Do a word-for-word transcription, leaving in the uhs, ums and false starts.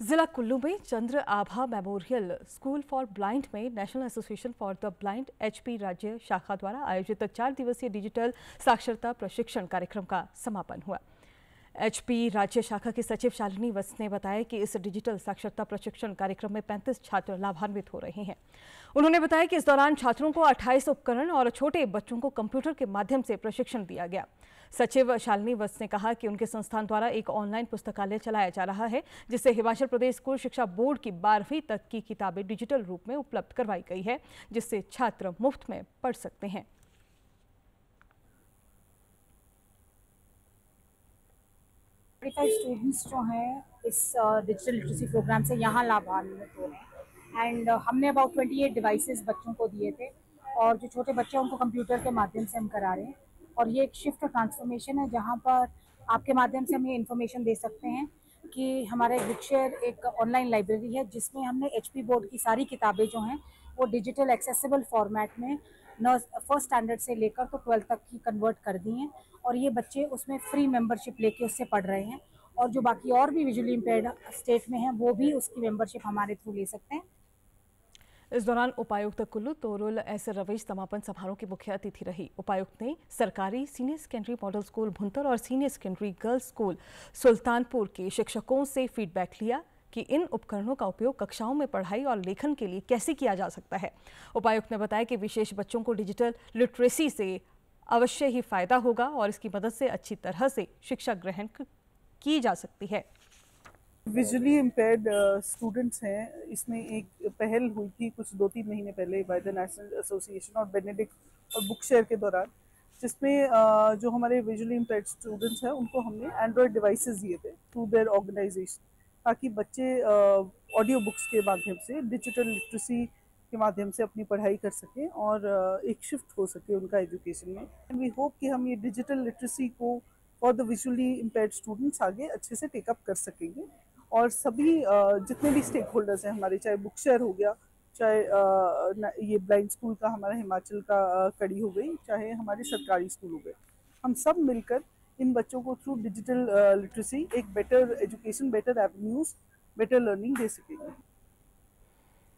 जिला कुल्लू में Chandra Abha memorial school for blind में national association for the blind HP राज्य शाखा द्वारा आयोजित चार दिवसीय डिजिटल साक्षरता प्रशिक्षण कार्यक्रम का समापन हुआ। एचपी राज्य शाखा की सचिव शालिनी वत्स ने बताया कि इस डिजिटल साक्षरता प्रशिक्षण कार्यक्रम में पैंतीस छात्र लाभान्वित हो रहे हैं। उन्होंने बताया कि इस दौरान छात्रों को अट्ठाईस उपकरण और छोटे बच्चों को कंप्यूटर के माध्यम से प्रशिक्षण दिया गया। सचिव शालिनी वत्स ने कहा कि उनके संस्थान द्वारा एक ऑनलाइन पुस्तकालय चलाया जा रहा है, जिससे हिमाचल प्रदेश स्कूल शिक्षा बोर्ड की बारहवीं तक की किताबें डिजिटल रूप में उपलब्ध करवाई गई है, जिससे छात्र मुफ्त में पढ़ सकते हैं। पैंतालीस स्टूडेंट्स जो हैं इस डिजिटल लिटरेसी प्रोग्राम से यहाँ लाभान्वित हो रहे हैं एंड uh, हमने अबाउट अट्ठाईस डिवाइसेस बच्चों को दिए थे और जो छोटे बच्चे हैं उनको कंप्यूटर के माध्यम से हम करा रहे हैं। और ये एक शिफ्ट ट्रांसफॉर्मेशन है जहाँ पर आपके माध्यम से हम ये इन्फॉर्मेशन दे सकते हैं कि हमारा एक बुकशेयर एक ऑनलाइन लाइब्रेरी है जिसमें हमने एचपी बोर्ड की सारी किताबें जो हैं वो डिजिटल एक्सेसिबल फॉर्मेट में न फर्स्ट स्टैंडर्ड से लेकर तो ट्वेल्थ तक की कन्वर्ट कर दी हैं और ये बच्चे उसमें फ्री मेंबरशिप लेके उससे पढ़ रहे हैं। और जो बाकी और भी विजुअली इम्पेयर्ड स्टेट में हैं वो भी उसकी मेंबरशिप हमारे थ्रू ले सकते हैं। इस दौरान उपायुक्त कुल्लू तोरुल एस रवीश समापन समारोह की मुख्य अतिथि रही। उपायुक्त ने सरकारी senior secondary model school Bhuntar और senior secondary girls school Sultanpur के शिक्षकों से फीडबैक लिया कि इन उपकरणों का उपयोग कक्षाओं में पढ़ाई और लेखन के लिए कैसे किया जा सकता है। उपायुक्त ने बताया कि विशेष बच्चों को डिजिटल लिटरेसी से अवश्य ही फायदा होगा और इसकी मदद से अच्छी तरह से शिक्षा ग्रहण की जा सकती है। विजुअली इम्पेयर्ड स्टूडेंट्स हैं, इसमें एक पहल हुई थी कुछ दो तीन महीने पहले बाय द नेशनल एसोसिएशन और बेनेडिक्ट और बुक शेयर के दौरान, जिसमें uh, जो हमारे विजुअली इम्पेयर्ड स्टूडेंट्स हैं उनको हमने एंड्रॉयड डिवाइसेस दिए थे थ्रू देयर ऑर्गेनाइजेशन, ताकि बच्चे ऑडियो uh, बुक्स के माध्यम से डिजिटल लिटरेसी के माध्यम से अपनी पढ़ाई कर सकें और uh, एक शिफ्ट हो सके उनका एजुकेशन में। एंड वी होप कि हम ये डिजिटल लिटरेसी को for the visually impaired students आगे अच्छे से टेकअप कर सकेंगे। और सभी जितने भी स्टेक होल्डर्स हैं हमारे, चाहे बुक शेयर हो गया, चाहे ये ब्लाइंड स्कूल का हमारा हिमाचल का कड़ी हो गई, चाहे हमारे सरकारी स्कूल हो गए, हम सब मिलकर इन बच्चों को थ्रू डिजिटल लिटरेसी एक better education, better avenues, better learning दे सकेंगे।